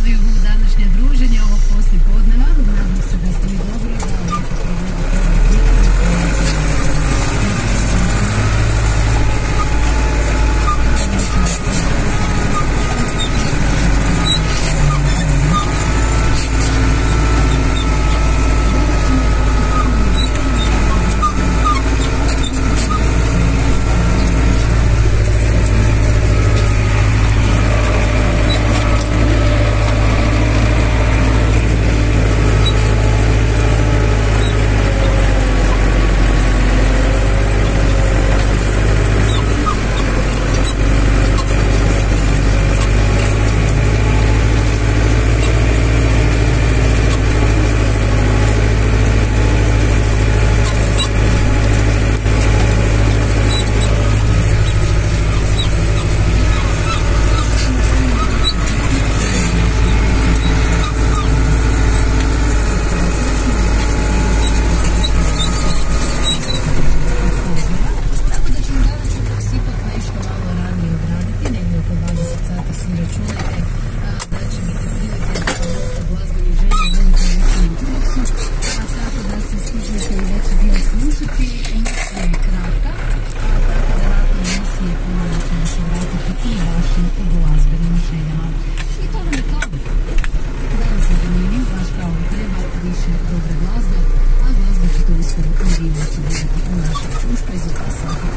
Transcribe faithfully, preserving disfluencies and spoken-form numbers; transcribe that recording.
dobrodošli u današnje druženje ovog poslijepodneva. Nadam se da ste mi dobro, da lijepo provedete ovaj vikend. Dobre glazbe, a glazbe ćete uskoro i vi moći vidjeti u našoj čušprezu, pa svakako